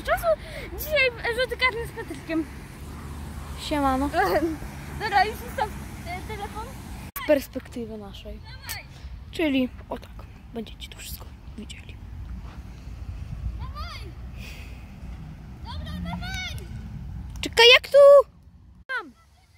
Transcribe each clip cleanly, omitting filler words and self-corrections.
dużo czasu. Dzisiaj rzuty karne z Patrykiem. Siemano. Dobra, już ustaw telefon. Z perspektywy naszej. Czyli o tak, będziecie to wszystko widzieli. Dawaj! Dobra, dawaj! Czekaj, jak tu? Tam.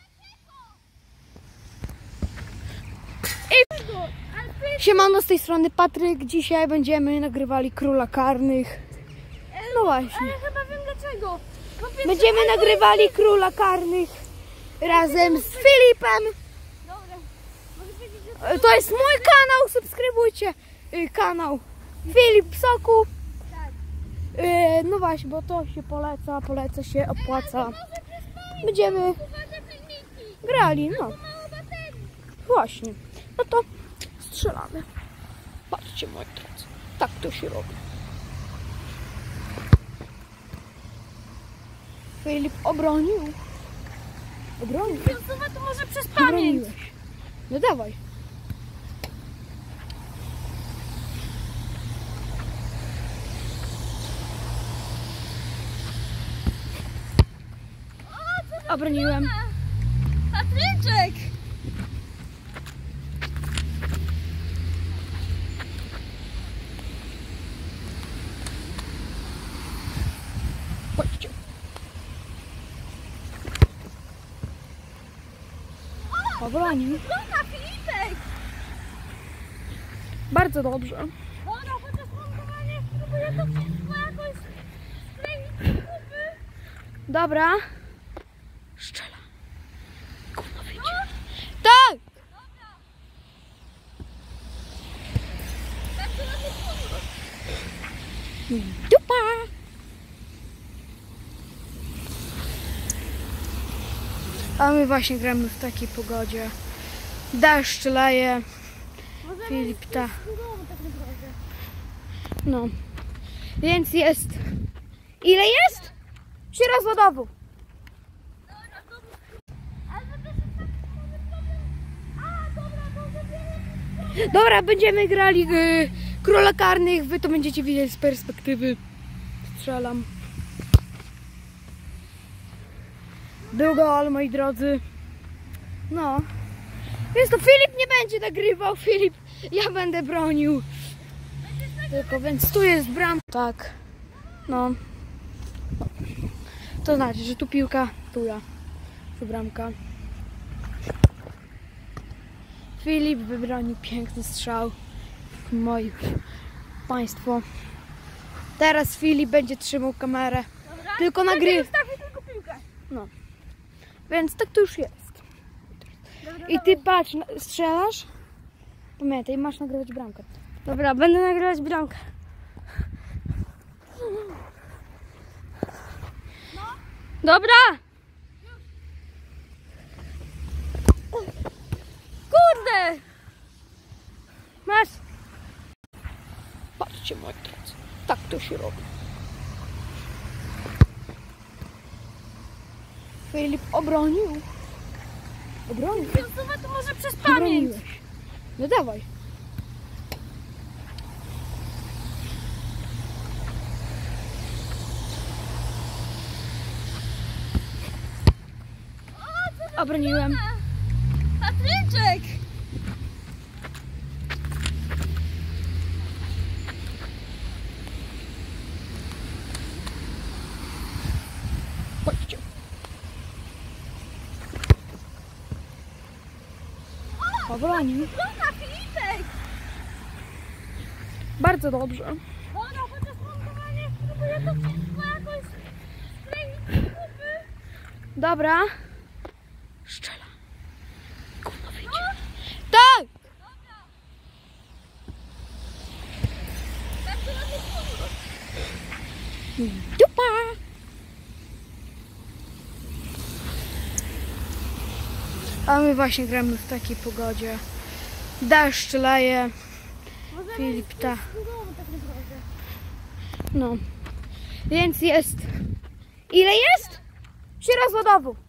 Siemano, z tej strony Patryk. Dzisiaj będziemy nagrywali Króla Karnych. No właśnie. Ale chyba wiem dlaczego. Będziemy nagrywali Króla Karnych razem z Filipem. Dobra. Mogę powiedzieć, że To jest mój kanał, subskrybujcie kanał Filip Soku. tak. No właśnie, bo to się poleca się, opłaca. Będziemy grali, no właśnie. No to strzelamy. Patrzcie, moi drodzy, tak to się robi. Filip obronił. Obronił. Suwa to może przez pamięć. Obroniłeś. No dawaj. Obroniłem. Patryczek! Chodźcie. Obronił. Dobra, Filipek! Bardzo dobrze. Dobra, chociaż montowanie spróbuję to wszystko jakoś skleić kupy. Dobra. Strzela. Gówno wyjdzie. Tak! Tak to robię kurwa. Dupa! A my właśnie gramy w takiej pogodzie. Deszcz leje. Filip ta. No. Więc jest. Ile jest? 3 rozwodowu. Dobra, będziemy grali Króla Karnych. Wy to będziecie widzieć z perspektywy. Strzelam. Był gol, moi drodzy. No. Więc to Filip nie będzie nagrywał. Filip, ja będę bronił. Tylko, więc tu jest bramka. Tak. No. To znaczy, że tu piłka, tu ja. Tu bramka. Filip wybronił piękny strzał. Moi państwo. Teraz Filip będzie trzymał kamerę. Dobra. Tylko nagrywa. Ustawię tylko piłkę. No. Więc tak to już jest. Dobra, I ty patrz, strzelasz? Pamiętaj, masz nagrywać bramkę. Dobra, będę nagrywać bramkę. Dobra! Kurde! Masz! Patrzcie, moi drodzy, tak to się robi. Filip obronił. Obronił. Suwa to może przez pamięć. Obroniłeś. No dawaj. Obroniłem. Patryczek! Chodźcie. Obronił. Dobra, Filipek! Bardzo dobrze. Dobra, chociaż montowanie spróbuję to wszystko jakoś skleić kupy. Dobra. Strzela. Gówno wyjdzie. Tak! Tak to robię kurwa. Dupa! A my właśnie gramy w takiej pogodzie. Deszcz leje. Filip ta. No. Więc jest. Ile jest? 3 rozwodowu.